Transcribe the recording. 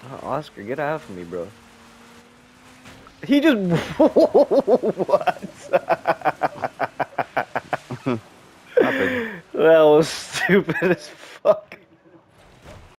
Oscar, get out of me, bro. He just what? Happened. That was stupid as fuck.